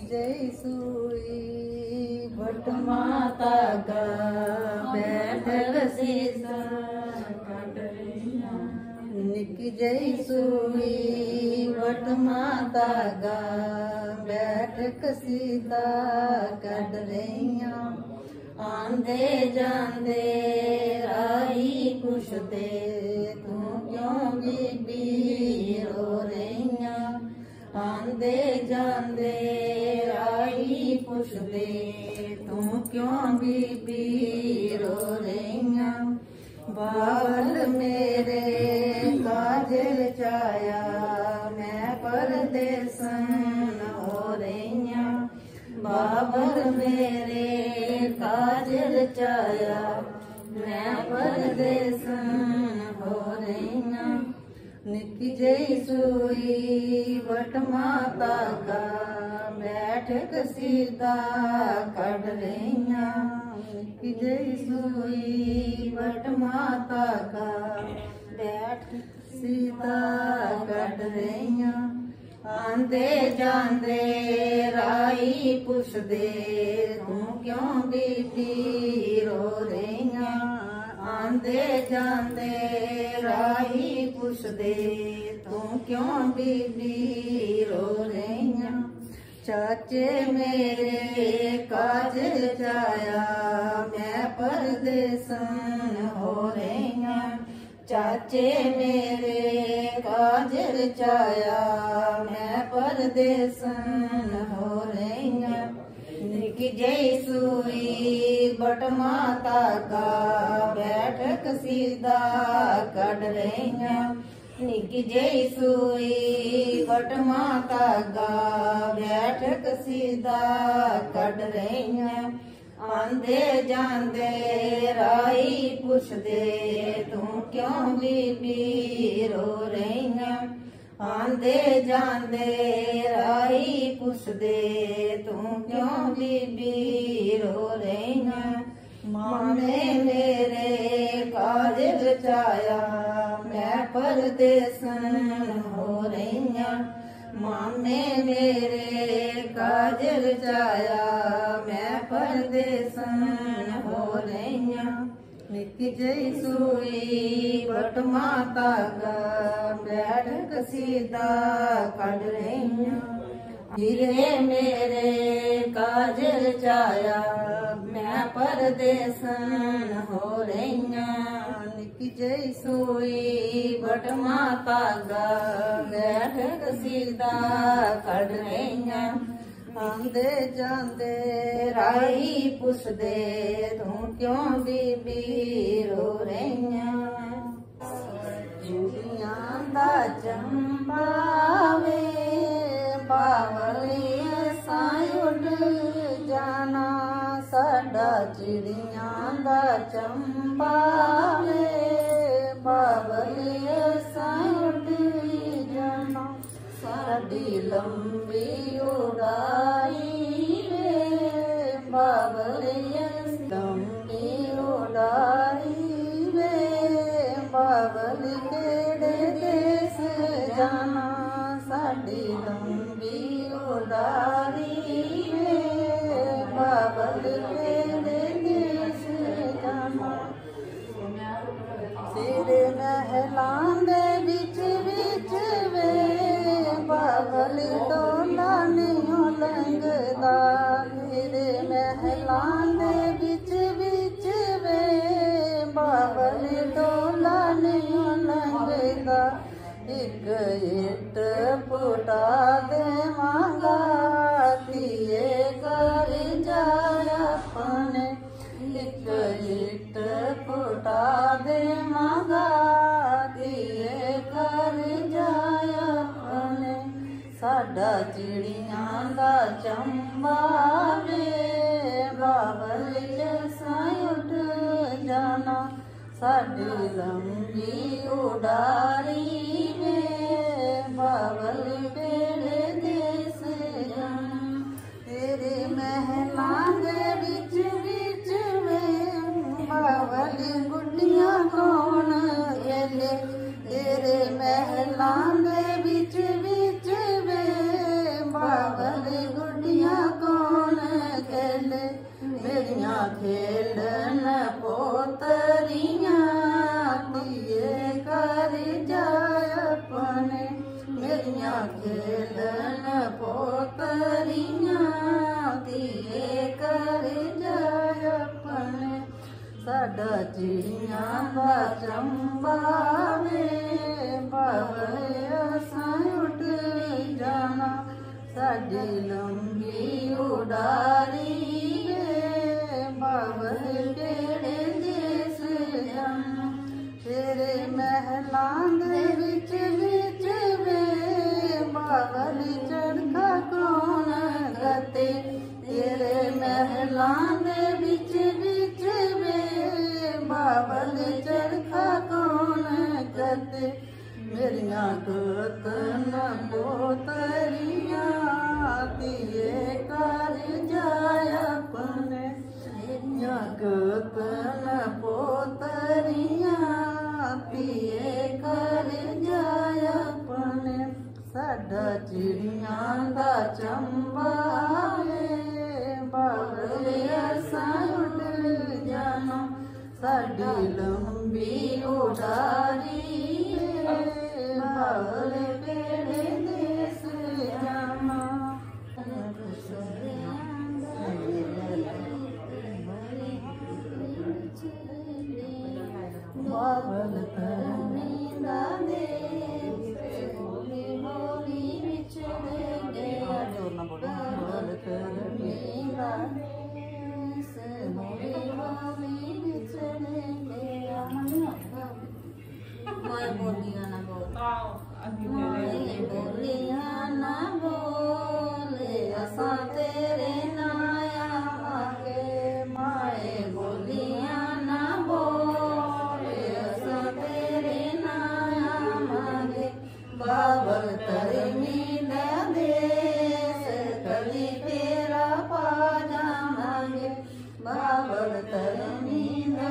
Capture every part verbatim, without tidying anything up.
जय सुई बट माता का बैठक सीता निकी जय सुई बट माता का बैठक सीता कट रहिया आंदे जांदे राही पुछदे तू क्यों बीबी रो रहिया आंदे जांदे राही पुछदे तू क्यों बीबी रो रहिया बाल मेरे काजल चाया मैं परदेसन हो रहिया बाबर मेरे काजल चाया मैं परदेसन हो रहिया निकी जय सुई बट माता का बैठक सीता कट रहिया निकी जय सुई बट माता का बैठक सीता कट रहिया आंदे जांदे राही पुछदे तू क्यों बीबी रो रहिया आंदे जांदे राही पुछदे तू क्यों बीबी रो रहिया चाचे मेरे काजल चाया मैं परदेसन हो रहिया चाचे मेरे काजल चाया मैं परदेसन हो रहिया निकी जय सुई बट माता का बैठक सीधा कट रहिया निकी जय सुई बट माता का बैठक सीधा कट रहिया आंदे जांदे राही पुछदे तू क्यों बीबी रो रहिया आंदे जांदे राही पुछदे तू क्यों बीबी रो रहिया मामे मेरे काजल चाया मैं परदेसन हो रहिया मामे मेरे काजल चाया मैं परदेसन हो रहिया निकी जय सुई बट माता का बैठक सीधा कट रहिया हीरे मेरे काजल चाया मैं परदेसन हो रहिया निकी जय सुई बट माता का बैठक सीधा कट रहिया आंदे जांदे राही पुछदे तू क्यों बीबी रो रहिया चूड़ियां दा चंबा वे बावली साई उड़ जाना साडा चिड़ियां दा चंबा वे बावली साई उड़ जाना साडी लंबी उड़ाई वे बावली लंबी उड़ाई वे बावली केड़े देश जाना साडी लंबी उड़ाई वे बावली केड़े देश जाना सिर महलां दे विच विच वे बावली डोला नहीं लंघदा मेरे महलां दे विच विच वे बावली डोला नहीं लंघदा एक इट पुटा देवांगा तिए कर जाया अपने एक इट पुटा देवांगा तिए कर जाया अपने साडा चिड़ियां दा चंबा वे बावली साई उठ जाना साडी लंबी उड़ारी वे बावली केड़े देश जाना तेरे महलां दे विच विच वे बावली गुड्डियां कौन एले तेरे महलां दे विच विच वे बावली गुड्डियां खेलन पोतरियां दिए कर जाय अपने मेरिया खेलन पोतरियां दिए कर जाय अपने साडा चिड़ियां दा चंबा वे बावले असां उड़ जाना साडी लंबी उड़ारी बावल केड़े देस जाना तेरे महलां दे विच विच वे बावल चरखा कौन गते तेरे महलां दे विच विच वे बावल चरखा कौन गते मेरिया गोतन पोतरियां दिए कर जाय अपने मेरिया गोतन पोतरियां दिए कर जाय अपने साडा चिड़ियां दा चंबा बावले असां उड़ जाना साडी लंबी उड़ारी बावले केड़े देस जाना बावल तरमींदा देस होली होली विछड़ गया बावल तरमींदा देस होली होली विछड़ गया मैं बोलिया ना बोल मैं बोलिया ना बोले असा तेरे नाया मांगे माए बोलिया ना बोले असा तेरे नाया मांगे बावल तरमींदा देस कली तेरा पाजा मांगे बावल तरमींदा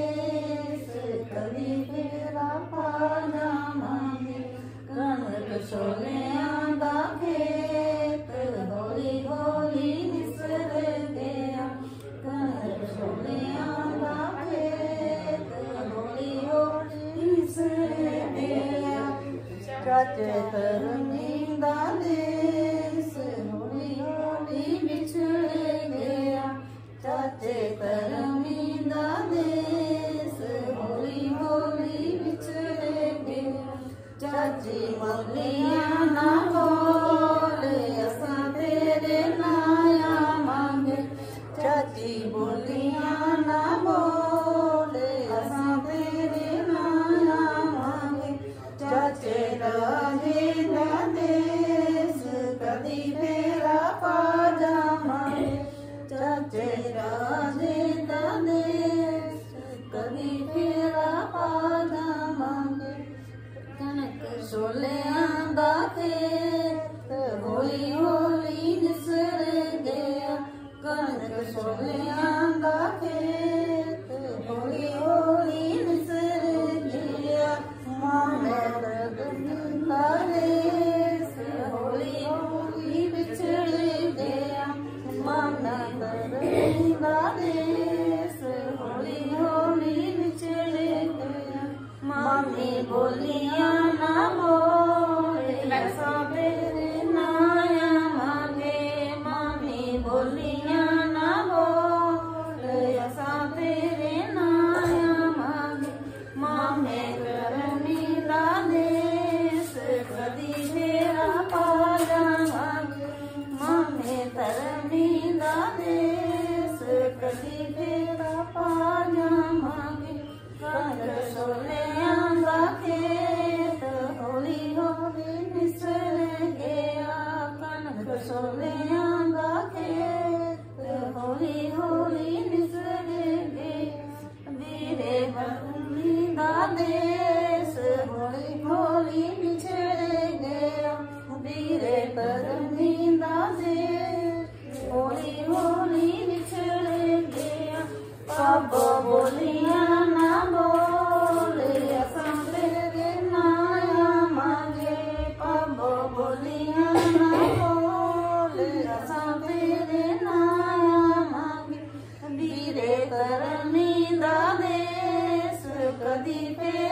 देस कली तेरा पाजा मांगे कनक छोलियां दा खेत हौली हौली निसर गया कनक छोलियां दा खेत हौली हौली निसर गया चाचे तरमींदा देस हौली हौली बिछड़ गया चाचे तरमींदा देस हौली हौली बिछड़ गया चाची मलिया ना बोले असां तेरे नाया मांगे चाची बोलिया ना बोले असां तेरे नाया मांगे चाचे राजे दा देस कदी तेरा पाजा मांगे चाचे राजे दा देस कदी तेरा पाजा मांगे कनक छोलियां दा खेत हौली हौली निसर गया कनक छोलियां दा खेत हौली हौली निसर गया मामे तरमींदा देस हौली हौली बिछड़ गया मामे तरमींदा देस हौली हौली बिछड़ गया मामी बोलिया ना बोले असा तेरे नाया मांगे मामी बोलिया ना बोले असा तेरे नाया मांगे मामे तरमींदा देस कदी तेरा पाजा मांगे मामे तरमींदा देस कदी तेरा पाजा मांगे कनक छोलियां दा खेत हौली हौली निसर गया कनक छोलियां दा खेत हौली हौली निसर गया वीरे तरमींदा देस हौली हौली बिछड़ गया वीरे तरमींदा देस हौली हौली बिछड़ गया पापा बोलिया ना बोले असां तेरे नाया मांगे पापा बोलिया ना बोले असां तेरे नाया मांगे वीरे तरनी दा देस कदी पे